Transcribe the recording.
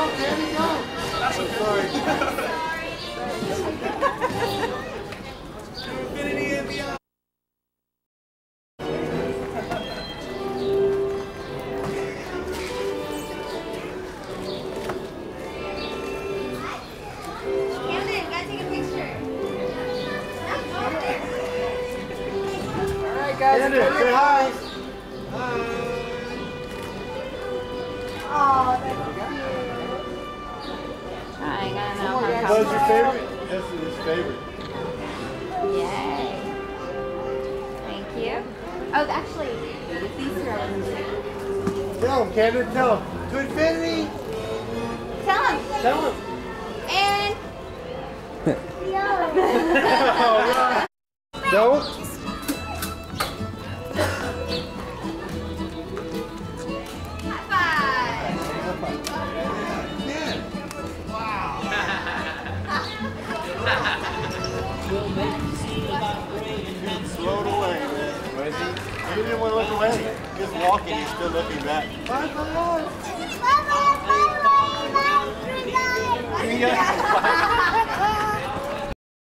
Candy, go. I'm sorry. Infinity and beyond. Guys, say hi. Hi. Oh, that's cute. I gotta know how What's your favorite? This is his favorite. Yay. Thank you. Oh, actually, these two are Tell him, Camden, tell him. To infinity. Tell him. Tell him. And. Don't. Slowed away. He didn't want to look away. Just walking, he's still looking back. Bye bye. Bye bye. Bye bye.